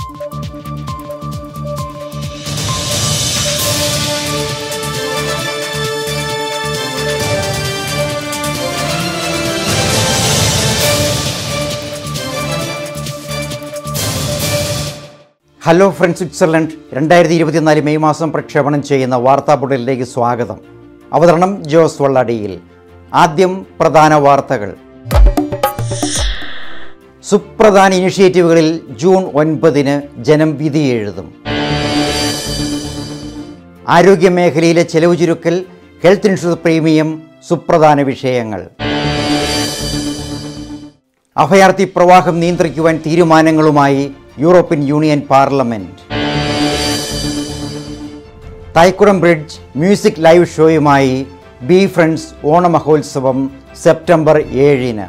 Hello friends, Switzerland 2024 May മാസം പ്രക്ഷേപണം ചെയ്യുന്ന വാർത്താ ബുള്ളറ്റിനിലേക്ക് സ്വാഗതം. അവതരണം ജോസ് വള്ളാടിയിൽ. ആദ്യം പ്രധാന വാർത്തകൾ. സുപ്രധാന ഇനിഷ്യേറ്റീവുകളിൽ ജൂൺ 9 ജനം വിധി എഴുതും. ആരോഗ്യമേഖലയിലെ ചെലവ് ചുരുക്കൽ, ഹെൽത്ത് ഇൻഷുറൻസ് പ്രീമിയം സുപ്രധാന വിഷയങ്ങൾ. അഭയാർത്ഥി പ്രവാഹം നിയന്ത്രിക്കുവാൻ തീരുമാനങ്ങളുമായി European union parliament. Thaikkudam bridge music live ഷോയുമായി ബി ഫ്രണ്ട്സ് ഓണമഹോത്സവം സെപ്റ്റംബർ 7.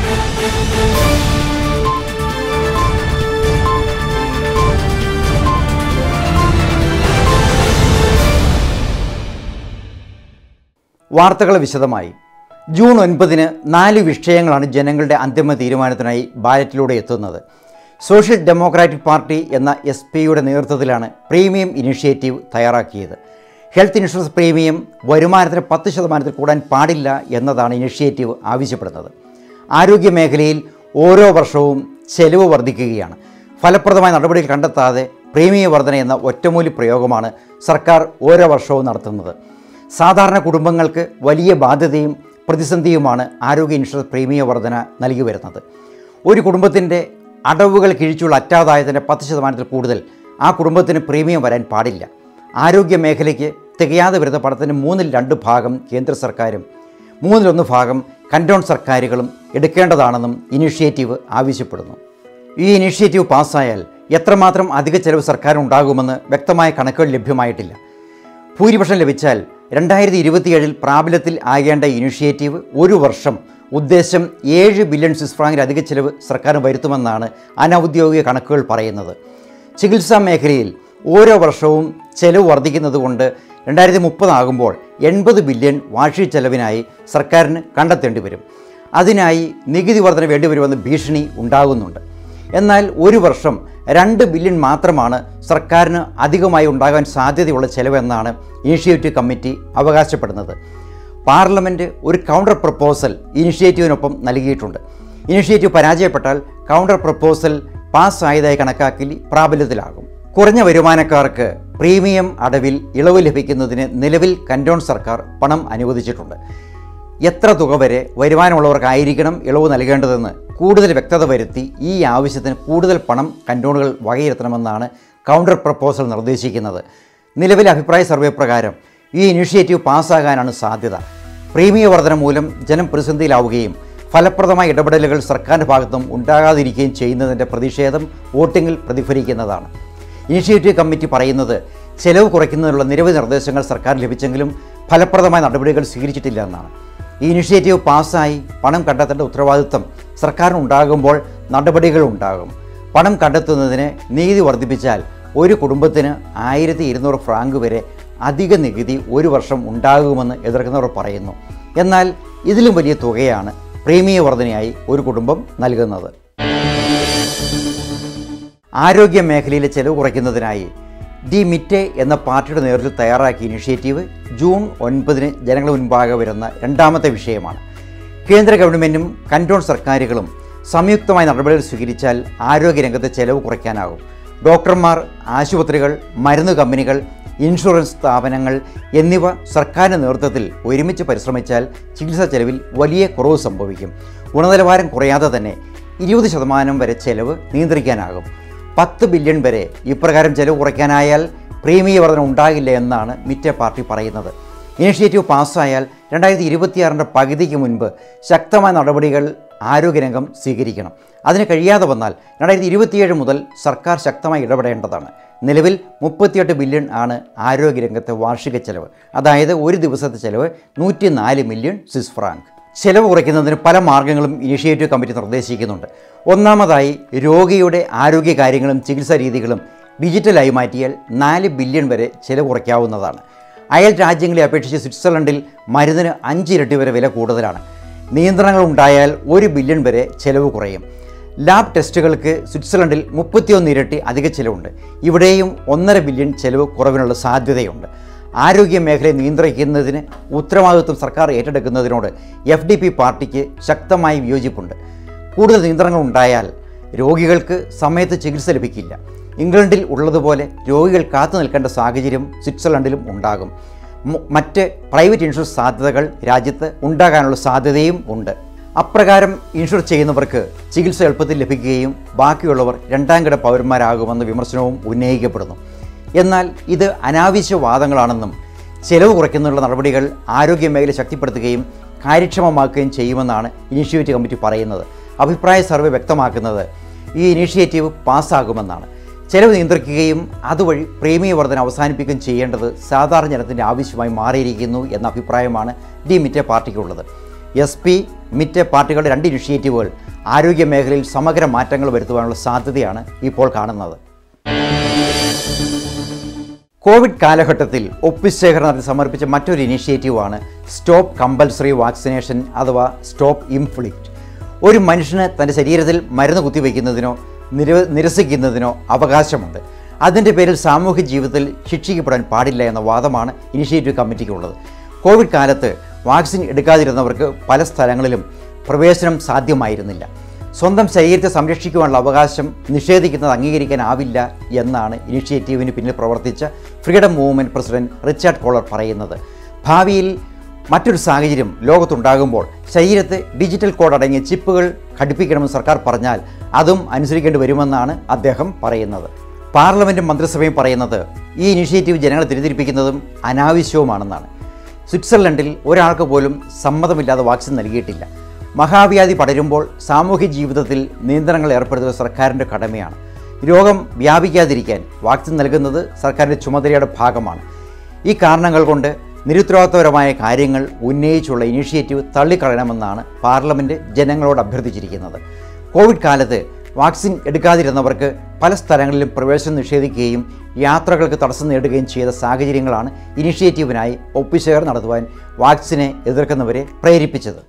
വാർത്തകൾ വിശദമായി. ജൂൺ 9 4 വിഷയങ്ങളാണ് ജനങ്ങളുടെ അന്തിമ തീരുമാനത്തിനായി ബാലറ്റിലൂടെ എത്തുന്നത്. സോഷ്യൽ ഡെമോക്രാറ്റിക് പാർട്ടി എന്ന SP-യുടെ നേതൃത്വത്തിലാണ് പ്രീമിയം ഇനിഷ്യേറ്റീവ് തയ്യാറാക്കിയത്. ഹെൽത്ത് ഇൻഷുറൻസ് പ്രീമിയം വരുമാനത്തിന് 10% കൂടാൻ പാടില്ല എന്നതാണ് ഇനിഷ്യേറ്റീവ് ആവശ്യപ്പെടുന്നത്. ആരോഗ്യമേഖലയിൽ ഓരോ വർഷവും ചെലവ് വർദ്ധിക്കുകയാണ്. ഫലപ്രദമായ നടപടികൾ കണ്ടെത്താതെ പ്രീമിയം വർധന എന്ന ഒറ്റമൂലി പ്രയോഗമാണ് സർക്കാർ ഓരോ വർഷവും നടത്തുന്നത്. സാധാരണ കുടുംബങ്ങൾക്ക് വലിയ ബാധ്യതയും പ്രതിസന്ധിയുമാണ് ആരോഗ്യ ഇൻഷുറൻസ് പ്രീമിയം വർധന നൽകി വരുന്നത്. ഒരു കുടുംബത്തിൻ്റെ അടവുകൾ കിഴിച്ചുള്ള അറ്റാദായത്തിൻ്റെ 10% കൂടുതൽ ആ കുടുംബത്തിന് പ്രീമിയം വരാൻ പാടില്ല. ആരോഗ്യ മേഖലയ്ക്ക് തികയാതെ വരുന്ന പണത്തിന് 2/3 ഭാഗം കേന്ദ്ര സർക്കാരും 1/3 ഭാഗം കന്റോൺ സർക്കാരുകളും എടുക്കേണ്ടതാണെന്നും ഇനിഷ്യേറ്റീവ് ആവശ്യപ്പെടുന്നു. ഈ ഇനിഷ്യേറ്റീവ് പാസ്സായാൽ എത്രമാത്രം അധിക ചെലവ് സർക്കാരിനുണ്ടാകുമെന്ന് വ്യക്തമായ കണക്കുകൾ ലഭ്യമായിട്ടില്ല. ഭൂരിപക്ഷം ലഭിച്ചാൽ 2027 പ്രാബല്യത്തിൽ ആകേണ്ട ഇനിഷ്യേറ്റീവ് ഒരു വർഷം ഉദ്ദേശം 7 ബില്യൺ സ്വിസ് ഫ്രാങ്കിലധിക ചെലവ് സർക്കാരിന് വരുത്തുമെന്നാണ് അനൗദ്യോഗിക കണക്കുകൾ പറയുന്നത്. ചികിത്സാ മേഖലയിൽ ഓരോ വർഷവും ചെലവ് വർദ്ധിക്കുന്നതുകൊണ്ട് 2030 ആകുമ്പോൾ 80 ബില്യൺ വാർഷിക ചെലവിനായി സർക്കാരിന് കണ്ടെത്തേണ്ടി വരും. അതിനായി നികുതി വർധന വേണ്ടിവരുമെന്ന് ഭീഷണി ഉണ്ടാകുന്നുണ്ട്. എന്നാൽ ഒരു വർഷം 2 ബില്യൺ മാത്രമാണ് സർക്കാരിന് അധികമായി ഉണ്ടാകാൻ സാധ്യതയുള്ള ചെലവെന്നാണ് ഇനിഷ്യേറ്റീവ് കമ്മിറ്റി അവകാശപ്പെടുന്നത്. പാർലമെൻറ്റ് ഒരു കൗണ്ടർ പ്രപ്പോസൽ ഇനിഷ്യേറ്റീവിനൊപ്പം നൽകിയിട്ടുണ്ട്. ഇനിഷ്യേറ്റീവ് പരാജയപ്പെട്ടാൽ കൗണ്ടർ പ്രപ്പോസൽ പാസ്സായതായി കണക്കാക്കി പ്രാബല്യത്തിലാകും. കുറഞ്ഞ വരുമാനക്കാർക്ക് പ്രീമിയം അടവിൽ ഇളവ് ലഭിക്കുന്നതിന് നിലവിൽ കന്റോൺ സർക്കാർ പണം അനുവദിച്ചിട്ടുണ്ട്. എത്ര തുക വരെ വരുമാനമുള്ളവർക്കായിരിക്കണം ഇളവ് നൽകേണ്ടതെന്ന് കൂടുതൽ വ്യക്തത വരുത്തി ഈ ആവശ്യത്തിന് കൂടുതൽ പണം കന്റോണുകൾ വകയിരുത്തണമെന്നാണ് കൗണ്ടർ പ്രപ്പോസൽ നിർദ്ദേശിക്കുന്നത്. നിലവിലെ അഭിപ്രായ സർവേ പ്രകാരം ഈ ഇനിഷ്യേറ്റീവ് പാസ്സാകാനാണ് സാധ്യത. പ്രീമിയം വർധന മൂലം ജനം പ്രതിസന്ധിയിലാവുകയും ഫലപ്രദമായ ഇടപെടലുകൾ സർക്കാരിൻ്റെ ഭാഗത്തും ഉണ്ടാകാതിരിക്കുകയും ചെയ്യുന്നതിൻ്റെ പ്രതിഷേധം വോട്ടിങ്ങിൽ പ്രതിഫലിക്കുന്നതാണ്. ഇനിഷ്യേറ്റീവ് കമ്മിറ്റി പറയുന്നത് ചെലവ് കുറയ്ക്കുന്നതിനുള്ള നിരവധി നിർദ്ദേശങ്ങൾ സർക്കാരിന് ലഭിച്ചെങ്കിലും ഫലപ്രദമായ നടപടികൾ സ്വീകരിച്ചിട്ടില്ല എന്നാണ്. ഈ ഇനിഷ്യേറ്റീവ് പാസ്സായി പണം കണ്ടെത്തേണ്ട ഉത്തരവാദിത്വം സർക്കാരിനുണ്ടാകുമ്പോൾ നടപടികൾ ഉണ്ടാകും. പണം കണ്ടെത്തുന്നതിന് നികുതി വർദ്ധിപ്പിച്ചാൽ ഒരു കുടുംബത്തിന് 1200 ഫ്രാങ്ക് വരെ അധിക നികുതി ഒരു വർഷം ഉണ്ടാകുമെന്ന് എതിർക്കുന്നവർ പറയുന്നു. എന്നാൽ ഇതിലും വലിയ തുകയാണ് പ്രീമിയം വർധനയായി ഒരു കുടുംബം നൽകുന്നത്. ആരോഗ്യ മേഖലയിലെ ചെലവ് കുറയ്ക്കുന്നതിനായി ദി മിറ്റെ എന്ന പാർട്ടിയുടെ നേതൃത്വത്തിൽ തയ്യാറാക്കിയ ഇനിഷ്യേറ്റീവ് ജൂൺ 9 ജനങ്ങളുടെ മുൻപാകെ വരുന്ന രണ്ടാമത്തെ വിഷയമാണ്. കേന്ദ്ര ഗവൺമെൻറ്റും കന്റോൺ സർക്കാരുകളും സംയുക്തമായ നടപടികൾ സ്വീകരിച്ചാൽ ആരോഗ്യരംഗത്തെ ചെലവ് കുറയ്ക്കാനാകും. ഡോക്ടർമാർ, ആശുപത്രികൾ, മരുന്ന് കമ്പനികൾ, ഇൻഷുറൻസ് സ്ഥാപനങ്ങൾ എന്നിവ സർക്കാരിൻ്റെ നേതൃത്വത്തിൽ ഒരുമിച്ച് പരിശ്രമിച്ചാൽ ചികിത്സാ ചെലവിൽ വലിയ കുറവ് സംഭവിക്കും. ഗുണനിലവാരം കുറയാതെ തന്നെ 20% വരെ ചെലവ് നിയന്ത്രിക്കാനാകും. 10 ബില്യൺ വരെ ഇപ്രകാരം ചെലവ് കുറയ്ക്കാനായാൽ പ്രീമിയം വർധന ഉണ്ടാകില്ല എന്നാണ് മിറ്റെ പാർട്ടി പറയുന്നത്. ഇനിഷ്യേറ്റീവ് പാസ്സായാൽ 2026 പകുതിക്ക് മുൻപ് ശക്തമായ നടപടികൾ ആരോഗ്യരംഗം സ്വീകരിക്കണം. അതിന് കഴിയാതെ വന്നാൽ 2027 മുതൽ സർക്കാർ ശക്തമായി ഇടപെടേണ്ടതാണ്. നിലവിൽ 38 ബില്യൺ ആണ് ആരോഗ്യരംഗത്തെ വാർഷിക ചെലവ്. അതായത് ഒരു ദിവസത്തെ ചെലവ് 104 മില്യൺ സ്വിസ് ഫ്രാങ്ക്. ചെലവ് കുറയ്ക്കുന്നതിന് പല മാർഗ്ഗങ്ങളും ഇനിഷ്യേറ്റീവ് കമ്മിറ്റി നിർദ്ദേശിക്കുന്നുണ്ട്. ഒന്നാമതായി രോഗിയുടെ ആരോഗ്യകാര്യങ്ങളും ചികിത്സാ രീതികളും ഡിജിറ്റലായി മാറ്റിയാൽ 4 ബില്യൺ വരെ ചെലവ് കുറയ്ക്കാവുന്നതാണ്. അയൽ രാജ്യങ്ങളെ അപേക്ഷിച്ച് സ്വിറ്റ്സർലൻഡിൽ മരുന്നിന് 5 ഇരട്ടി വരെ വില കൂടുതലാണ്. നിയന്ത്രണങ്ങൾ ഉണ്ടായാൽ 1 ബില്യൺ വരെ ചെലവ് കുറയും. ലാബ് ടെസ്റ്റുകൾക്ക് സ്വിറ്റ്സർലൻഡിൽ 31 ഇരട്ടി അധിക ചിലവുണ്ട്. ഇവിടെയും 1.5 ബില്യൺ ചെലവ് കുറവിനുള്ള സാധ്യതയുണ്ട്. ആരോഗ്യ മേഖലയെ നിയന്ത്രിക്കുന്നതിന് ഉത്തരവാദിത്വം സർക്കാർ ഏറ്റെടുക്കുന്നതിനോട് FDP പാർട്ടിക്ക് ശക്തമായി വിയോജിപ്പുണ്ട്. കൂടുതൽ നിയന്ത്രണങ്ങൾ ഉണ്ടായാൽ രോഗികൾക്ക് സമയത്ത് ചികിത്സ ലഭിക്കില്ല. ഇംഗ്ലണ്ടിൽ ഉള്ളതുപോലെ രോഗികൾ കാത്തു നിൽക്കേണ്ട സാഹചര്യം സ്വിറ്റ്സർലൻഡിലും ഉണ്ടാകും. മറ്റ് പ്രൈവറ്റ് ഇൻഷുറൻസ് സാധ്യതകൾ രാജ്യത്ത് ഉണ്ടാകാനുള്ള സാധ്യതയും ഉണ്ട്. അപ്രകാരം ഇൻഷുർ ചെയ്യുന്നവർക്ക് ചികിത്സ എളുപ്പത്തിൽ ലഭിക്കുകയും ബാക്കിയുള്ളവർ രണ്ടാം കിട പൗരന്മാരാകുമെന്ന വിമർശനവും ഉന്നയിക്കപ്പെടുന്നു. എന്നാൽ ഇത് അനാവശ്യ വാദങ്ങളാണെന്നും ചെലവ് കുറയ്ക്കുന്നതിനുള്ള നടപടികൾ ആരോഗ്യ മേഖല ശക്തിപ്പെടുത്തുകയും കാര്യക്ഷമമാക്കുകയും ചെയ്യുമെന്നാണ് ഇനീഷ്യേറ്റീവ് കമ്മിറ്റി പറയുന്നത്. അഭിപ്രായ സർവേ വ്യക്തമാക്കുന്നത് ഈ ഇനീഷ്യേറ്റീവ് പാസ്സാകുമെന്നാണ്. ചെലവ് നിയന്ത്രിക്കുകയും അതുവഴി പ്രീമിയം വർധന അവസാനിപ്പിക്കുകയും ചെയ്യേണ്ടത് സാധാരണ ജനത്തിൻ്റെ ആവശ്യമായി മാറിയിരിക്കുന്നു എന്ന അഭിപ്രായമാണ് ഡി മിറ്റെ പാർട്ടിക്കുള്ളത്. SP, മിറ്റെ പാർട്ടികളുടെ 2 ഇനിഷ്യേറ്റീവുകൾ ആരോഗ്യ മേഖലയിൽ സമഗ്ര മാറ്റങ്ങൾ വരുത്തുവാനുള്ള സാധ്യതയാണ് ഇപ്പോൾ കാണുന്നത്. കോവിഡ് കാലഘട്ടത്തിൽ ഒപ്പുശേഖരണത്തിന് സമർപ്പിച്ച മറ്റൊരു ഇനിഷ്യേറ്റീവാണ് സ്റ്റോപ്പ് കമ്പൽസറി വാക്സിനേഷൻ അഥവാ സ്റ്റോപ്പ് ഇംഫ്ലിക്റ്റ്. ഒരു മനുഷ്യന് തൻ്റെ ശരീരത്തിൽ മരുന്ന് കുത്തിവയ്ക്കുന്നതിനോ നിരസിക്കുന്നതിനോ അവകാശമുണ്ട്. അതിൻ്റെ പേരിൽ സാമൂഹ്യ ജീവിതത്തിൽ ശിക്ഷിക്കപ്പെടാൻ പാടില്ല എന്ന വാദമാണ് ഇനിഷ്യേറ്റീവ് കമ്മിറ്റിക്കുള്ളത്. കോവിഡ് കാലത്ത് വാക്സിൻ എടുക്കാതിരുന്നവർക്ക് പല സ്ഥലങ്ങളിലും പ്രവേശനം സാധ്യമായിരുന്നില്ല. സ്വന്തം ശരീരത്തെ സംരക്ഷിക്കുവാനുള്ള അവകാശം നിഷേധിക്കുന്നത് അംഗീകരിക്കാനാവില്ല എന്നാണ് ഇനിഷ്യേറ്റീവിന് പിന്നിൽ പ്രവർത്തിച്ച freedom movement president Richard Koller പറയുന്നത്. ഭാവിയിൽ മറ്റൊരു സാഹചര്യം ലോകത്തുണ്ടാകുമ്പോൾ ശരീരത്തെ ഡിജിറ്റൽ കോഡ് അടങ്ങിയ ചിപ്പുകൾ ഘടിപ്പിക്കണമെന്ന് സർക്കാർ പറഞ്ഞാൽ അതും അനുസരിക്കേണ്ടി വരുമെന്നാണ് അദ്ദേഹം പറയുന്നത്. പാർലമെൻറ്റും മന്ത്രിസഭയും പറയുന്നത് ഈ ഇനിഷ്യേറ്റീവ് ജനങ്ങളെ തെറ്റിദ്ധരിപ്പിക്കുന്നതും അനാവശ്യവുമാണെന്നാണ്. സ്വിറ്റ്സർലൻഡിൽ ഒരാൾക്ക് പോലും സമ്മതമില്ലാതെ വാക്സിൻ നൽകിയിട്ടില്ല. മഹാവ്യാധി പടരുമ്പോൾ സാമൂഹ്യ ജീവിതത്തിൽ നിയന്ത്രണങ്ങൾ ഏർപ്പെടുത്തുക സർക്കാരിൻ്റെ കടമയാണ്. രോഗം വ്യാപിക്കാതിരിക്കാൻ വാക്സിൻ നൽകുന്നത് സർക്കാരിൻ്റെ ചുമതലയുടെ ഭാഗമാണ്. ഈ കാരണങ്ങൾ കൊണ്ട് നിരുത്തരവാദിത്തപരമായ കാര്യങ്ങൾ ഉന്നയിച്ചുള്ള ഇനിഷ്യേറ്റീവ് തള്ളിക്കളയണമെന്നാണ് പാർലമെൻറ്റ് ജനങ്ങളോട് അഭ്യർത്ഥിച്ചിരിക്കുന്നത്. കോവിഡ് കാലത്ത് വാക്സിൻ എടുക്കാതിരുന്നവർക്ക് പല സ്ഥലങ്ങളിലും പ്രവേശനം നിഷേധിക്കുകയും യാത്രകൾക്ക് തടസ്സം നേടുകയും ചെയ്ത സാഹചര്യങ്ങളാണ് ഇനിഷ്യേറ്റീവിനായി ഒപ്പുശേഖരണം നടത്തുവാൻ വാക്സിനെ എതിർക്കുന്നവരെ പ്രേരിപ്പിച്ചത്.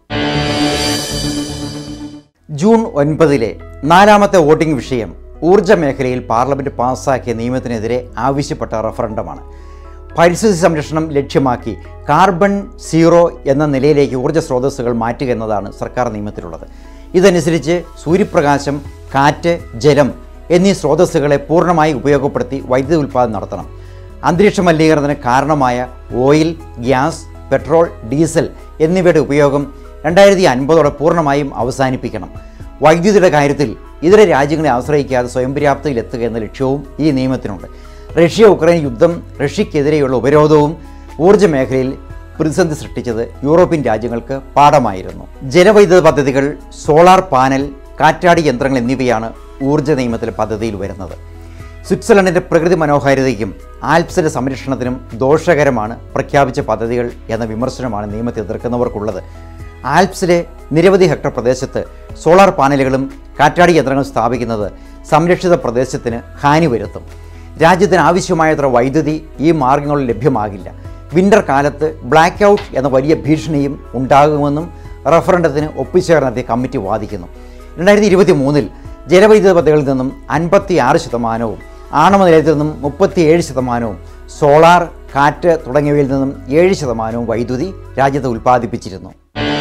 ജൂൺ 9 4ാമത്തെ വോട്ടിംഗ് വിഷയം ഊർജ്ജ മേഖലയിൽ പാർലമെൻറ്റ് പാസ്സാക്കിയ നിയമത്തിനെതിരെ ആവശ്യപ്പെട്ട റഫറണ്ടമാണ്. പരിസ്ഥിതി സംരക്ഷണം ലക്ഷ്യമാക്കി കാർബൺ സീറോ എന്ന നിലയിലേക്ക് ഊർജ്ജ സ്രോതസ്സുകൾ മാറ്റുക എന്നതാണ് സർക്കാർ നിയമത്തിലുള്ളത്. ഇതനുസരിച്ച് സൂര്യപ്രകാശം, കാറ്റ്, ജലം എന്നീ സ്രോതസ്സുകളെ പൂർണ്ണമായി ഉപയോഗപ്പെടുത്തി വൈദ്യുതി ഉൽപ്പാദനം നടത്തണം. അന്തരീക്ഷ മലിനീകരണത്തിന് കാരണമായ ഓയിൽ, ഗ്യാസ്, പെട്രോൾ, ഡീസൽ എന്നിവയുടെ ഉപയോഗം 2050 പൂർണ്ണമായും അവസാനിപ്പിക്കണം. വൈദ്യുതിയുടെ കാര്യത്തിൽ ഇതര രാജ്യങ്ങളെ ആശ്രയിക്കാതെ സ്വയം പര്യാപ്തതയിലെത്തുക എന്ന ലക്ഷ്യവും ഈ നിയമത്തിനുണ്ട്. റഷ്യ-ഉക്രൈൻ യുദ്ധം, റഷ്യക്കെതിരെയുള്ള ഉപരോധവും ഊർജ്ജ മേഖലയിൽ പ്രതിസന്ധി സൃഷ്ടിച്ചത് യൂറോപ്യൻ രാജ്യങ്ങൾക്ക് പാഠമായിരുന്നു. ജലവൈദ്യുത പദ്ധതികൾ, സോളാർ പാനൽ, കാറ്റാടി യന്ത്രങ്ങൾ എന്നിവയാണ് ഊർജ്ജ നിയമത്തിലെ പദ്ധതിയിൽ വരുന്നത്. സ്വിറ്റ്സർലൻഡിൻ്റെ പ്രകൃതി മനോഹാരിതയ്ക്കും ആൽപ്സിൻ്റെ സംരക്ഷണത്തിനും ദോഷകരമാണ് പ്രഖ്യാപിച്ച പദ്ധതികൾ എന്ന വിമർശനമാണ് നിയമത്തെ എതിർക്കുന്നവർക്കുള്ളത്. ആൽപ്സിലെ നിരവധി ഹെക്ടർ പ്രദേശത്ത് സോളാർ പാനലുകളും കാറ്റാടി യന്ത്രങ്ങളും സ്ഥാപിക്കുന്നത് സംരക്ഷിത പ്രദേശത്തിന് ഹാനി വരുത്തും. രാജ്യത്തിന് ആവശ്യമായത്ര വൈദ്യുതി ഈ മാർഗങ്ങളിൽ ലഭ്യമാകില്ല. വിൻ്റർ കാലത്ത് ബ്ലാക്ക് ഔട്ട് എന്ന വലിയ ഭീഷണിയും ഉണ്ടാകുമെന്നും റഫറണ്ടത്തിന് ഒപ്പുശേഖരണത്തെ കമ്മിറ്റി വാദിക്കുന്നു. 2023 ജലവൈദ്യുത പദ്ധതികളിൽ നിന്നും 56%, ആണവ നിലയത്തിൽ നിന്നും 37%, സോളാർ, കാറ്റ് തുടങ്ങിയവയിൽ നിന്നും 7% വൈദ്യുതി രാജ്യത്ത് ഉൽപ്പാദിപ്പിച്ചിരുന്നു.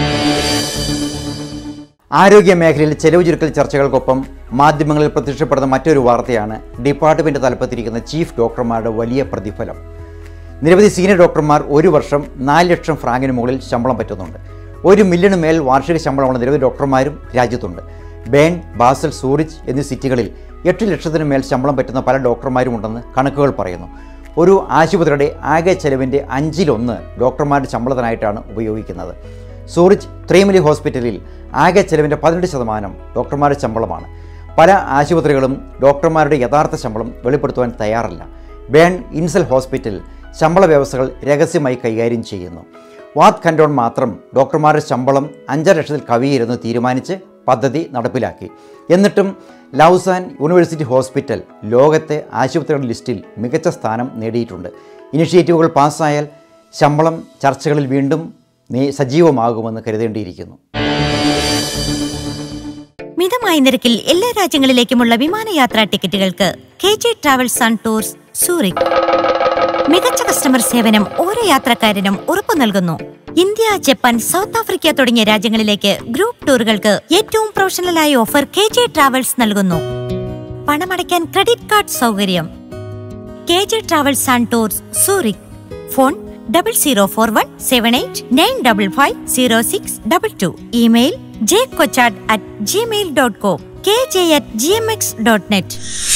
ആരോഗ്യ മേഖലയിൽ ചെലവ് ചുരുക്കൽ ചർച്ചകൾക്കൊപ്പം മാധ്യമങ്ങളിൽ പ്രത്യക്ഷപ്പെടുന്ന മറ്റൊരു വാർത്തയാണ് ഡിപ്പാർട്ട്മെൻറ്റ് തലപ്പത്തിരിക്കുന്ന ചീഫ് ഡോക്ടർമാരുടെ വലിയ പ്രതിഫലം. നിരവധി സീനിയർ ഡോക്ടർമാർ ഒരു വർഷം 4 ലക്ഷം ഫ്രാങ്കിന് മുകളിൽ ശമ്പളം പറ്റുന്നുണ്ട്. 1 മില്യണ് മേൽ വാർഷിക ശമ്പളമുള്ള നിരവധി ഡോക്ടർമാരും രാജ്യത്തുണ്ട്. ബേൺ, ബാസൽ, സൂറിച്ച് എന്നീ സിറ്റികളിൽ 8 ലക്ഷത്തിന് മേൽ ശമ്പളം പറ്റുന്ന പല ഡോക്ടർമാരും ഉണ്ടെന്ന് കണക്കുകൾ പറയുന്നു. ഒരു ആശുപത്രിയുടെ ആകെ ചെലവിൻ്റെ 1/5 ഡോക്ടർമാരുടെ ശമ്പളത്തിനായിട്ടാണ് ഉപയോഗിക്കുന്നത്. സൂറിച്ച് ത്രീമിലി ഹോസ്പിറ്റലിൽ ആകെ ചെലവിൻ്റെ 18% ഡോക്ടർമാരുടെ ശമ്പളമാണ്. പല ആശുപത്രികളും ഡോക്ടർമാരുടെ യഥാർത്ഥ ശമ്പളം വെളിപ്പെടുത്തുവാൻ തയ്യാറല്ല. ബേൺ ഇൻസൽ ഹോസ്പിറ്റൽ ശമ്പള വ്യവസ്ഥകൾ രഹസ്യമായി കൈകാര്യം ചെയ്യുന്നു. വാത് കൻഡോൺ മാത്രം ഡോക്ടർമാരുടെ ശമ്പളം 5 ലക്ഷത്തിൽ കവിയരുന്ന് തീരുമാനിച്ച് പദ്ധതി നടപ്പിലാക്കി. എന്നിട്ടും ലൗസാൻ യൂണിവേഴ്സിറ്റി ഹോസ്പിറ്റൽ ലോകത്തെ ആശുപത്രികളുടെ ലിസ്റ്റിൽ മികച്ച സ്ഥാനം നേടിയിട്ടുണ്ട്. ഇനിഷ്യേറ്റീവുകൾ പാസ്സായാൽ ശമ്പളം ചർച്ചകളിൽ വീണ്ടും സജീവമാകുമെന്ന് കരുതേണ്ടിയിരിക്കുന്നു. മിതമായ മിതമായ നിരക്കിൽ എല്ലാ രാജ്യങ്ങളിലേക്കുമുള്ള വിമാനയാത്രാ ടിക്കറ്റുകൾക്ക് KJ travels and tours Zurich. മികച്ച കസ്റ്റമർ സേവനം ഓരോ യാത്രക്കാരനും ഉറപ്പു നൽകുന്നു. ഇന്ത്യ, ജപ്പാൻ, സൗത്ത് ആഫ്രിക്ക തുടങ്ങിയ രാജ്യങ്ങളിലേക്ക് ഗ്രൂപ്പ് ടൂറുകൾക്ക് ഏറ്റവും പ്രൊഫഷണലായ ഓഫർ KJ ട്രാവൽസ് നൽകുന്നു. പണമടയ്ക്കാൻ ക്രെഡിറ്റ് കാർഡ് സൗകര്യം. KJ travels and tours Zurich. Phone 004178955062. Email jkochad@gmail.com, kj@gmx.net.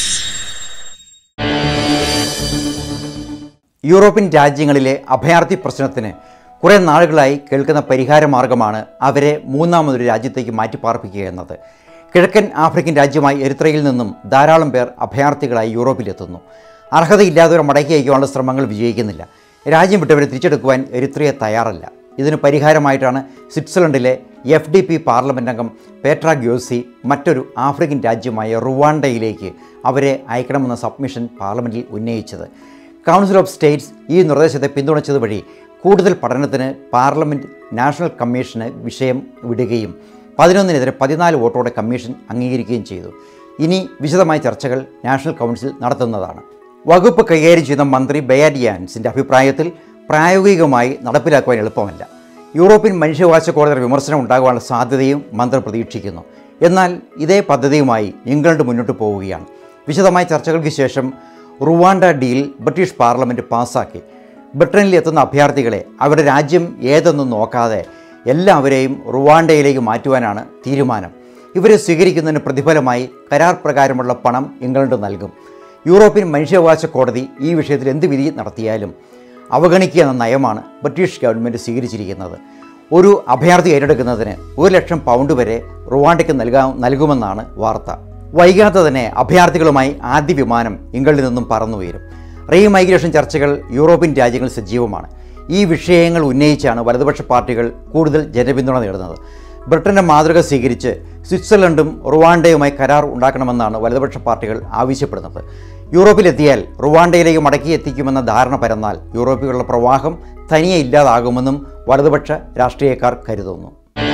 European രാജ്യങ്ങളിലെ അഭയാർത്ഥി പ്രശ്നത്തിന് കുറേ നാളുകളായി കേൾക്കുന്ന പരിഹാര മാർഗമാണ് അവരെ മൂന്നാമതൊരു രാജ്യത്തേക്ക് മാറ്റിപ്പാർപ്പിക്കുക എന്നത്. കിഴക്കൻ ആഫ്രിക്കൻ രാജ്യമായ എരിത്രയിൽ നിന്നും ധാരാളം പേർ അഭയാർത്ഥികളായി യൂറോപ്പിലെത്തുന്നു. അർഹതയില്ലാത്തവരെ മടക്കി അയക്കാനുള്ള ശ്രമങ്ങൾ വിജയിക്കുന്നില്ല. രാജ്യം വിട്ടവരെ തിരിച്ചെടുക്കുവാൻ എരിത്രയെ തയ്യാറല്ല. ഇതിന് പരിഹാരമായിട്ടാണ് സ്വിറ്റ്സർലൻഡിലെ FDP പാർലമെൻ്റ് അംഗം പേട്ര ഗ്യോസി മറ്റൊരു ആഫ്രിക്കൻ രാജ്യമായ റുവാണ്ടയിലേക്ക് അവരെ അയക്കണമെന്ന സബ്മിഷൻ പാർലമെൻറ്റിൽ ഉന്നയിച്ചത്. കൗൺസിൽ ഓഫ് സ്റ്റേറ്റ്സ് ഈ നിർദ്ദേശത്തെ പിന്തുണച്ചത് വഴി കൂടുതൽ പഠനത്തിന് പാർലമെൻറ്റ് നാഷണൽ കമ്മീഷന് വിഷയം വിടുകയും 11-നെതിരെ 14 വോട്ടോടെ കമ്മീഷൻ അംഗീകരിക്കുകയും ചെയ്തു. ഇനി വിശദമായ ചർച്ചകൾ നാഷണൽ കൗൺസിൽ നടത്തുന്നതാണ്. വകുപ്പ് കൈകാര്യം ചെയ്യുന്ന മന്ത്രി ബയാഡിയാൻസിൻ്റെ അഭിപ്രായത്തിൽ പ്രായോഗികമായി നടപ്പിലാക്കുവാൻ എളുപ്പമല്ല. യൂറോപ്യൻ മനുഷ്യാവകാശ കോടതിയുടെ വിമർശനം ഉണ്ടാകുവാനുള്ള സാധ്യതയും മന്ത്രി പ്രതീക്ഷിക്കുന്നു. എന്നാൽ ഇതേ പദ്ധതിയുമായി ഇംഗ്ലണ്ട് മുന്നോട്ട് പോവുകയാണ്. വിശദമായ ചർച്ചകൾക്ക് ശേഷം റുവാണ്ട ഡീൽ ബ്രിട്ടീഷ് പാർലമെൻറ്റ് പാസ്സാക്കി. ബ്രിട്ടനിൽ എത്തുന്ന അഭയാർത്ഥികളെ അവരുടെ രാജ്യം ഏതെന്നും നോക്കാതെ എല്ലാവരെയും റുവാണ്ടയിലേക്ക് മാറ്റുവാനാണ് തീരുമാനം. ഇവരെ സ്വീകരിക്കുന്നതിന് പ്രതിഫലമായി കരാർ പ്രകാരമുള്ള പണം ഇംഗ്ലണ്ട് നൽകും. യൂറോപ്യൻ മനുഷ്യാവകാശ കോടതി ഈ വിഷയത്തിൽ എന്ത് വിധി നടത്തിയാലും അവഗണിക്കുക എന്ന നയമാണ് ബ്രിട്ടീഷ് ഗവൺമെൻറ് സ്വീകരിച്ചിരിക്കുന്നത്. ഒരു അഭയാർത്ഥി ഏറ്റെടുക്കുന്നതിന് 1,00,000 പൗണ്ട് വരെ റുവാണ്ടയ്ക്ക് നൽകുമെന്നാണ് വാർത്ത. വൈകാതെ തന്നെ അഭയാർത്ഥികളുമായി ആദ്യ വിമാനം ഇംഗ്ലണ്ടിൽ നിന്നും പറന്നുയരും. റീമൈഗ്രേഷൻ ചർച്ചകൾ യൂറോപ്യൻ രാജ്യങ്ങൾ സജീവമാണ്. ഈ വിഷയങ്ങൾ ഉന്നയിച്ചാണ് വലതുപക്ഷ പാർട്ടികൾ കൂടുതൽ ജനപിന്തുണ നേടുന്നത്. ബ്രിട്ടൻ്റെ മാതൃക സ്വീകരിച്ച് സ്വിറ്റ്സർലൻഡും റുവാണ്ടയുമായി കരാർ ഉണ്ടാക്കണമെന്നാണ് വലതുപക്ഷ പാർട്ടികൾ ആവശ്യപ്പെടുന്നത്. യൂറോപ്പിലെത്തിയാൽ റുവാണ്ടയിലേക്ക് മടക്കി എത്തിക്കുമെന്ന ധാരണ പരന്നാൽ യൂറോപ്പിലുള്ള പ്രവാഹം തനിയെ ഇല്ലാതാകുമെന്നും വലതുപക്ഷ രാഷ്ട്രീയക്കാർ കരുതുന്നു.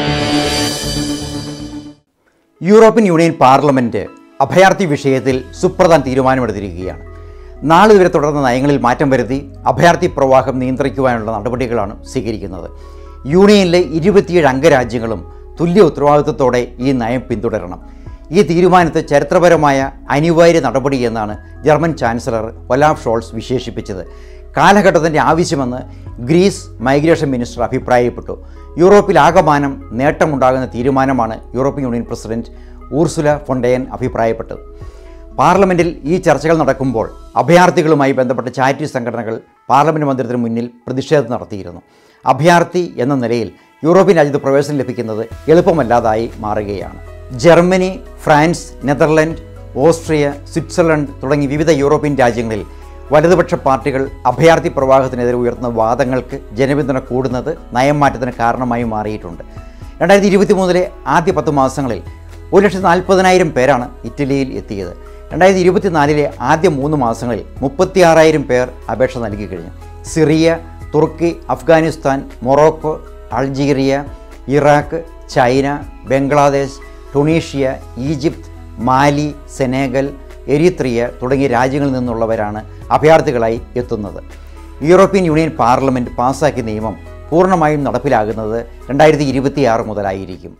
യൂറോപ്യൻ യൂണിയൻ പാർലമെൻറ്റ് അഭയാർത്ഥി വിഷയത്തിൽ സുപ്രധാന തീരുമാനമെടുത്തിരിക്കുകയാണ്. നാളിതുവരെ തുടർന്ന നയങ്ങളിൽ മാറ്റം വരുത്തി അഭയാർത്ഥി പ്രവാഹം നിയന്ത്രിക്കുവാനുള്ള നടപടികളാണ് സ്വീകരിക്കുന്നത്. യൂണിയനിലെ 27 അംഗരാജ്യങ്ങളും തുല്യ ഉത്തരവാദിത്വത്തോടെ ഈ നയം പിന്തുടരണം. ഈ തീരുമാനത്തെ ചരിത്രപരമായ അനിവാര്യ നടപടി എന്നാണ് ജർമ്മൻ ചാൻസലർ ഒലാഫ് ഷോൾസ് വിശേഷിപ്പിച്ചത്. കാലഘട്ടത്തിൻ്റെ ആവശ്യമെന്ന് ഗ്രീസ് മൈഗ്രേഷൻ മിനിസ്റ്റർ അഭിപ്രായപ്പെട്ടു. യൂറോപ്പിൽ ആകമാനം നേട്ടമുണ്ടാകുന്ന തീരുമാനമാണ് European union president Ursula von der Leyen അഭിപ്രായപ്പെട്ടത്. പാർലമെൻറ്റിൽ ഈ ചർച്ചകൾ നടക്കുമ്പോൾ അഭയാർത്ഥികളുമായി ബന്ധപ്പെട്ട ചാരിറ്റി സംഘടനകൾ പാർലമെൻറ്റ് മന്ദിരത്തിന് മുന്നിൽ പ്രതിഷേധം നടത്തിയിരുന്നു. അഭയാർത്ഥി എന്ന നിലയിൽ യൂറോപ്യൻ രാജ്യത്ത് പ്രവേശനം ലഭിക്കുന്നത് എളുപ്പമല്ലാതായി മാറുകയാണ്. Germany, France, Netherland, Austria, Switzerland തുടങ്ങി വിവിധ യൂറോപ്യൻ രാജ്യങ്ങളിൽ വലതുപക്ഷ പാർട്ടികൾ അഭയാർത്ഥി പ്രവാഹത്തിനെതിരെ ഉയർത്തുന്ന വാദങ്ങൾക്ക് ജനപിന്തുണ കൂടുന്നത് നയം മാറ്റത്തിന് കാരണമായി മാറിയിട്ടുണ്ട്. 2023 ആദ്യ 10 മാസങ്ങളിൽ 1,40,000 പേരാണ് ഇറ്റലിയിൽ എത്തിയത്. 2024 ആദ്യ 3 മാസങ്ങളിൽ 36,000 പേർ അപേക്ഷ നൽകി കഴിഞ്ഞു. സിറിയ, തുർക്കി, Afghanistan, Morocco, Algeria, Iraq, China, Bangladesh, Tunisia, Egypt, Mali, Senegal, Eritrea തുടങ്ങിയ രാജ്യങ്ങളിൽ നിന്നുള്ളവരാണ് അഭയാർത്ഥികളായി എത്തുന്നത്. യൂറോപ്യൻ യൂണിയൻ പാർലമെൻറ്റ് പാസ്സാക്കിയ നിയമം പൂർണ്ണമായും നടപ്പിലാകുന്നത് 2026 മുതലായിരിക്കും.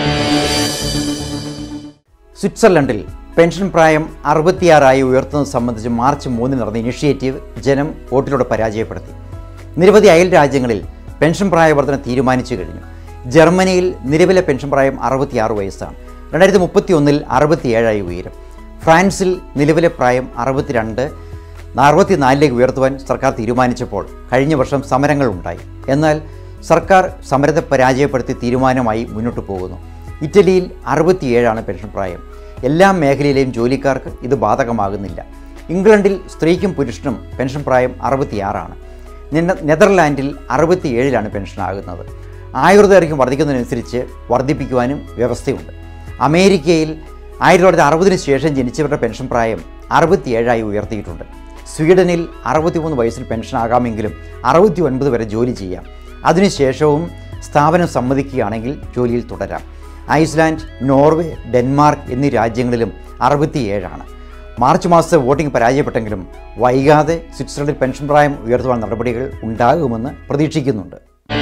സ്വിറ്റ്സർലൻഡിൽ പെൻഷൻ പ്രായം 66 ഉയർത്തുന്നത് സംബന്ധിച്ച് മാർച്ച് 3 നടന്ന ഇനിഷ്യേറ്റീവ് ജനം വോട്ടിലൂടെ പരാജയപ്പെടുത്തി. നിരവധി അയൽ രാജ്യങ്ങളിൽ പെൻഷൻ പ്രായവർദ്ധന തീരുമാനിച്ചു കഴിഞ്ഞു. ജർമ്മനിയിൽ നിലവിലെ പെൻഷൻ പ്രായം 66 വയസ്സാണ്. 2031 67 ഉയരും. ഫ്രാൻസിൽ നിലവിലെ പ്രായം 62 64 ഉയർത്തുവാൻ സർക്കാർ തീരുമാനിച്ചപ്പോൾ കഴിഞ്ഞ വർഷം സമരങ്ങൾ ഉണ്ടായി. എന്നാൽ സർക്കാർ സമരത്തെ പരാജയപ്പെടുത്തി തീരുമാനമായി മുന്നോട്ട് പോകുന്നു. ഇറ്റലിയിൽ 67 പെൻഷൻ പ്രായം. എല്ലാ മേഖലയിലെയും ജോലിക്കാർക്ക് ഇത് ബാധകമാകുന്നില്ല. ഇംഗ്ലണ്ടിൽ സ്ത്രീക്കും പുരുഷനും പെൻഷൻ പ്രായം 66. നെതർലാൻഡിൽ 67 പെൻഷനാകുന്നത്. ആയുർദൈർഘ്യം വർദ്ധിക്കുന്നതിനനുസരിച്ച് വർദ്ധിപ്പിക്കുവാനും വ്യവസ്ഥയുണ്ട്. അമേരിക്കയിൽ 1960 ശേഷം ജനിച്ചവരുടെ പെൻഷൻ പ്രായം 67 ഉയർത്തിയിട്ടുണ്ട്. സ്വീഡനിൽ 63 വയസ്സിൽ പെൻഷനാകാമെങ്കിലും 69 വരെ ജോലി ചെയ്യാം. അതിനുശേഷവും സ്ഥാപനം സമ്മതിക്കുകയാണെങ്കിൽ ജോലിയിൽ തുടരാം. ഐസ്ലാൻഡ്, നോർവേ, ഡെൻമാർക്ക് എന്നീ രാജ്യങ്ങളിലും 67 മാർച്ച് മാസത്തെ വോട്ടിംഗ് പരാജയപ്പെട്ടെങ്കിലും വൈകാതെ സ്വിറ്റ്സർലൻഡിൽ പെൻഷൻ പ്രായം ഉയർത്തുവാൻ നടപടികൾ ഉണ്ടാകുമെന്ന് പ്രതീക്ഷിക്കുന്നുണ്ട്.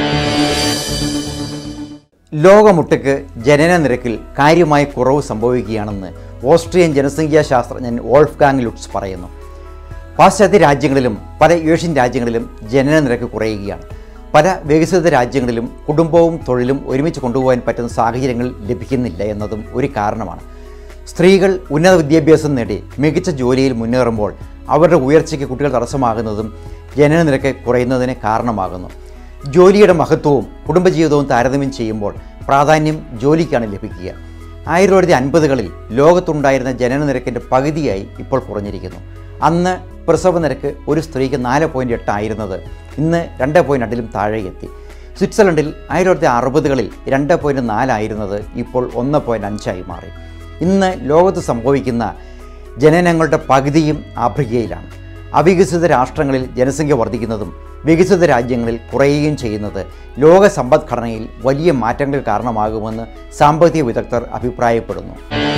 ലോകമൊട്ടുക്ക് ജനന നിരക്കിൽ കാര്യമായ കുറവ് സംഭവിക്കുകയാണെന്ന് ഓസ്ട്രിയൻ ജനസംഖ്യാ ശാസ്ത്രജ്ഞൻ വോൾഫ്ഗാങ് ലുട്സ് പറയുന്നു. പാശ്ചാത്യ രാജ്യങ്ങളിലും പല ഏഷ്യൻ രാജ്യങ്ങളിലും ജനന നിരക്ക് കുറയുകയാണ്. പല വികസിത രാജ്യങ്ങളിലും കുടുംബവും തൊഴിലും ഒരുമിച്ച് കൊണ്ടുപോകാൻ പറ്റുന്ന സാഹചര്യങ്ങൾ ലഭിക്കുന്നില്ല എന്നതും ഒരു കാരണമാണ്. സ്ത്രീകൾ ഉന്നത വിദ്യാഭ്യാസം നേടി മികച്ച ജോലിയിൽ മുന്നേറുമ്പോൾ അവരുടെ ഉയർച്ചയ്ക്ക് കുട്ടികൾ തടസ്സമാകുന്നതും ജനന നിരക്ക് കുറയുന്നതിന് കാരണമാകുന്നു. ജോലിയുടെ മഹത്വവും കുടുംബജീവിതവും താരതമ്യം ചെയ്യുമ്പോൾ പ്രാധാന്യം ജോലിക്കാണ് ലഭിക്കുക. 1950കളിൽ ലോകത്തുണ്ടായിരുന്ന ജനന നിരക്കിൻ്റെ പകുതിയായി ഇപ്പോൾ കുറഞ്ഞിരിക്കുന്നു. അന്ന് പ്രസവ നിരക്ക് ഒരു സ്ത്രീക്ക് 4.8 ആയിരുന്നത് ഇന്ന് 2.2 താഴെ എത്തി. സ്വിറ്റ്സർലൻഡിൽ 1960കളിൽ 2.4 ആയിരുന്നത് ഇപ്പോൾ 1.5 മാറി. ഇന്ന് ലോകത്ത് സംഭവിക്കുന്ന ജനനങ്ങളുടെ പകുതിയും ആഫ്രിക്കയിലാണ്. അവികസിത രാഷ്ട്രങ്ങളിൽ ജനസംഖ്യ വർദ്ധിക്കുന്നതും വികസിത രാജ്യങ്ങളിൽ കുറയുകയും ചെയ്യുന്നത് ലോക സമ്പദ്ഘടനയിൽ വലിയ മാറ്റങ്ങൾക്ക് കാരണമാകുമെന്ന് സാമ്പത്തിക വിദഗ്ധർ അഭിപ്രായപ്പെടുന്നു.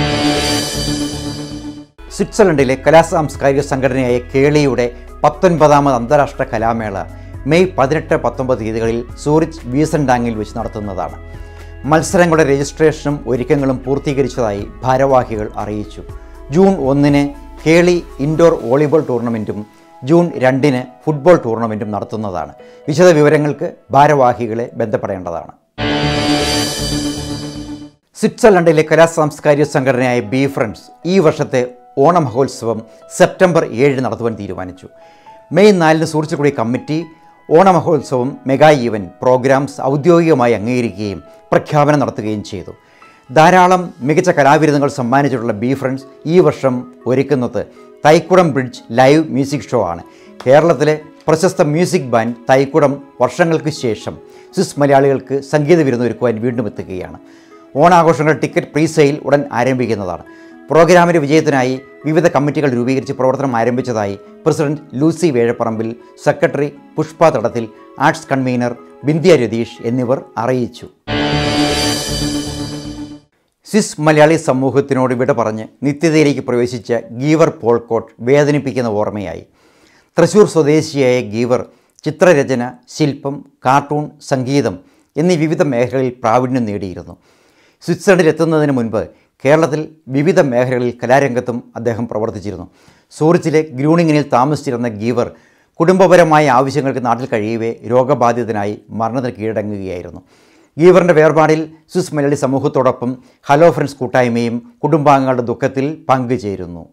സ്വിറ്റ്സർലൻഡിലെ കലാസാംസ്കാരിക സംഘടനയായ കേളിയുടെ 19ാമത് അന്താരാഷ്ട്ര കലാമേള മെയ് 18-19 തീയതികളിൽ സൂറിച്ച് വീസൻഡാങ്ങിൽ വെച്ച് നടത്തുന്നതാണ്. മത്സരങ്ങളുടെ രജിസ്ട്രേഷനും ഒരുക്കങ്ങളും പൂർത്തീകരിച്ചതായി ഭാരവാഹികൾ അറിയിച്ചു. ജൂൺ 1 കേളി ഇൻഡോർ വോളിബോൾ ടൂർണമെൻറ്റും ജൂൺ 2 ഫുട്ബോൾ ടൂർണമെൻറ്റും നടത്തുന്നതാണ്. വിശദ വിവരങ്ങൾക്ക് ഭാരവാഹികളെ ബന്ധപ്പെടേണ്ടതാണ്. സ്വിറ്റ്സർലൻഡിലെ കലാസാംസ്കാരിക സംഘടനയായ ബി ഫ്രണ്ട്സ് ഈ വർഷത്തെ ഓണമഹോത്സവം സെപ്റ്റംബർ 7 നടത്തുവാൻ തീരുമാനിച്ചു. മെയ് 4 സൂറിച്ചിൽ കൂടി കമ്മിറ്റി ഓണമഹോത്സവം മെഗാ ഈവൻറ്റ് പ്രോഗ്രാംസ് ഔദ്യോഗികമായി അംഗീകരിക്കുകയും പ്രഖ്യാപനം നടത്തുകയും ചെയ്തു. ധാരാളം മികച്ച കലാവിരുന്നുകൾ സമ്മാനിച്ചിട്ടുള്ള ബി ഫ്രണ്ട്സ് ഈ വർഷം ഒരുക്കുന്നത് Thaikkudam bridge live music show ആണ്. കേരളത്തിലെ പ്രശസ്ത മ്യൂസിക് ബാൻഡ് തൈക്കുടം വർഷങ്ങൾക്ക് ശേഷം സ്വിസ് മലയാളികൾക്ക് സംഗീത വിരുന്നൊരുക്കുവാൻ വീണ്ടും എത്തുകയാണ്. ഓണാഘോഷങ്ങൾ ടിക്കറ്റ് പ്രീ സെയിൽ ഉടൻ ആരംഭിക്കുന്നതാണ്. പ്രോഗ്രാമിൻ്റെ വിജയത്തിനായി വിവിധ കമ്മിറ്റികൾ രൂപീകരിച്ച് പ്രവർത്തനം ആരംഭിച്ചതായി president Lucy Vezhaparambil, secretary Pushpa Thadathil, arts convener Bindiya Ratheesh എന്നിവർ അറിയിച്ചു. സ്വിസ് മലയാളി സമൂഹത്തിനോട് വിട പറഞ്ഞ് നിത്യതയിലേക്ക് പ്രവേശിച്ച ഗീവർ പോൾക്കോട്ട് വേദനിപ്പിക്കുന്ന ഓർമ്മയായി. തൃശൂർ സ്വദേശിയായ ഗീവർ ചിത്രരചന, ശില്പം, കാർട്ടൂൺ, സംഗീതം എന്നീ വിവിധ മേഖലകളിൽ പ്രാവീണ്യം നേടിയിരുന്നു. സ്വിറ്റ്സർലൻഡിൽ എത്തുന്നതിന് മുൻപ് കേരളത്തിൽ വിവിധ മേഖലകളിൽ കലാരംഗത്തും അദ്ദേഹം പ്രവർത്തിച്ചിരുന്നു. സൂറിച്ചിലെ ഗ്രൂണിങ്ങിനിൽ താമസിച്ചിരുന്ന ഗീവർ കുടുംബപരമായ ആവശ്യങ്ങൾക്ക് നാട്ടിൽ കഴിയവേ രോഗബാധിതനായി മരണത്തിന് കീഴടങ്ങുകയായിരുന്നു. ഗീവറിൻ്റെ വേർപാടിൽ സ്വിസ് മലയാളി സമൂഹത്തോടൊപ്പം ഹലോ ഫ്രണ്ട്സ് കൂട്ടായ്മയും കുടുംബാംഗങ്ങളുടെ ദുഃഖത്തിൽ പങ്കുചേരുന്നു.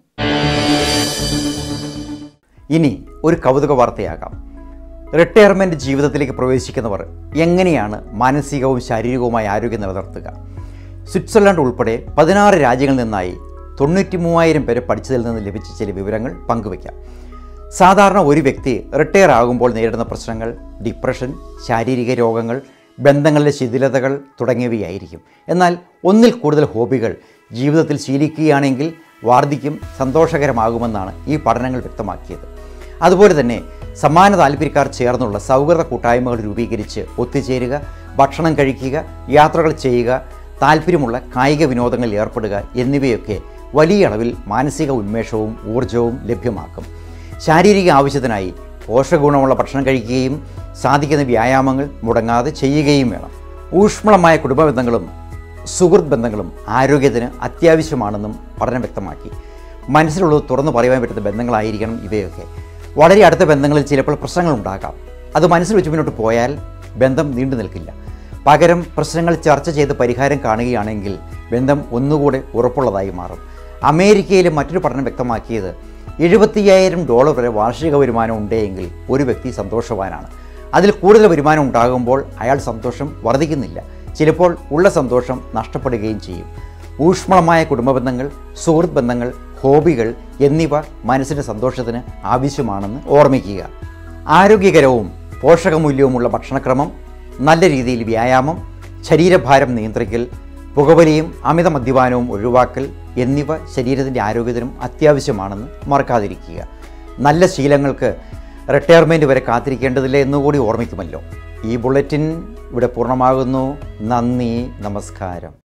ഇനി ഒരു കൗതുക വാർത്തയാകാം. റിട്ടയർമെൻറ്റ് ജീവിതത്തിലേക്ക് പ്രവേശിക്കുന്നവർ എങ്ങനെയാണ് മാനസികവും ശാരീരികവുമായ ആരോഗ്യം നിലനിർത്തുക? സ്വിറ്റ്സർലൻഡ് ഉൾപ്പെടെ 16 രാജ്യങ്ങളിൽ നിന്നായി 93,000 പേരെ പഠിച്ചതിൽ നിന്ന് ലഭിച്ച ചില വിവരങ്ങൾ പങ്കുവയ്ക്കാം. സാധാരണ ഒരു വ്യക്തി റിട്ടയർ ആകുമ്പോൾ നേരിടുന്ന പ്രശ്നങ്ങൾ ഡിപ്രഷൻ, ശാരീരിക രോഗങ്ങൾ, ബന്ധങ്ങളിലെ ശിഥിലതകൾ തുടങ്ങിയവയായിരിക്കും. എന്നാൽ ഒന്നിൽ കൂടുതൽ ഹോബികൾ ജീവിതത്തിൽ ശീലിക്കുകയാണെങ്കിൽ വാർദ്ധക്യം സന്തോഷകരമാകുമെന്നാണ് ഈ പഠനങ്ങൾ വ്യക്തമാക്കിയത്. അതുപോലെ തന്നെ സമാന താല്പര്യക്കാർ ചേർന്നുള്ള സൗഹൃദ കൂട്ടായ്മകൾ രൂപീകരിച്ച് ഒത്തുചേരുക, ഭക്ഷണം കഴിക്കുക, യാത്രകൾ ചെയ്യുക, താല്പര്യമുള്ള കായിക വിനോദങ്ങളിൽ ഏർപ്പെടുക എന്നിവയൊക്കെ വലിയ അളവിൽ മാനസിക ഉന്മേഷവും ഊർജ്ജവും ലഭ്യമാക്കും. ശാരീരിക ആവശ്യത്തിനായി പോഷകഗുണമുള്ള ഭക്ഷണം കഴിക്കുകയും സാധിക്കുന്ന വ്യായാമങ്ങൾ മുടങ്ങാതെ ചെയ്യുകയും വേണം. ഊഷ്മളമായ കുടുംബ ബന്ധങ്ങളും സുഹൃത്ത് ബന്ധങ്ങളും ആരോഗ്യത്തിന് അത്യാവശ്യമാണെന്നും പഠനം വ്യക്തമാക്കി. മനസ്സിലുള്ളത് തുറന്നു പറയുവാൻ പറ്റുന്ന ബന്ധങ്ങളായിരിക്കണം ഇവയൊക്കെ. വളരെ അടുത്ത ബന്ധങ്ങളിൽ ചിലപ്പോൾ പ്രശ്നങ്ങളുണ്ടാകാം. അത് മനസ്സിൽ വെച്ച് മുന്നോട്ട് പോയാൽ ബന്ധം നീണ്ടു നിൽക്കില്ല. പകരം പ്രശ്നങ്ങൾ ചർച്ച ചെയ്ത് പരിഹാരം കാണുകയാണെങ്കിൽ ബന്ധം ഒന്നുകൂടെ ഉറപ്പുള്ളതായി മാറും. അമേരിക്കയിലെ മറ്റൊരു പഠനം വ്യക്തമാക്കിയത് $75,000 വരെ വാർഷിക വരുമാനം ഉണ്ടെങ്കിൽ ഒരു വ്യക്തി സന്തോഷവാനാണ്. അതിൽ കൂടുതൽ വരുമാനം ഉണ്ടാകുമ്പോൾ അയാൾ സന്തോഷം വർദ്ധിക്കുന്നില്ല, ചിലപ്പോൾ ഉള്ള സന്തോഷം നഷ്ടപ്പെടുകയും ചെയ്യും. ഊഷ്മളമായ കുടുംബ ബന്ധങ്ങൾ, സുഹൃത്ത് ബന്ധങ്ങൾ, ഹോബികൾ എന്നിവ മനസ്സിൻ്റെ സന്തോഷത്തിന് ആവശ്യമാണെന്ന് ഓർമ്മിക്കുക. ആരോഗ്യകരവും പോഷകമൂല്യവുമുള്ള ഭക്ഷണക്രമം, നല്ല രീതിയിൽ വ്യായാമം, ശരീരഭാരം നിയന്ത്രിക്കൽ, പുകവലിയും അമിത മദ്യപാനവും ഒഴിവാക്കൽ എന്നിവ ശരീരത്തിൻ്റെ ആരോഗ്യത്തിനും അത്യാവശ്യമാണെന്ന് മറക്കാതിരിക്കുക. നല്ല ശീലങ്ങൾക്ക് റിട്ടയർമെൻറ്റ് വരെ കാത്തിരിക്കേണ്ടതില്ല എന്നുകൂടി ഓർമ്മിക്കുമല്ലോ. ഈ ബുള്ളറ്റിൻ ഇവിടെ പൂർണ്ണമാകുന്നു. നന്ദി, നമസ്കാരം.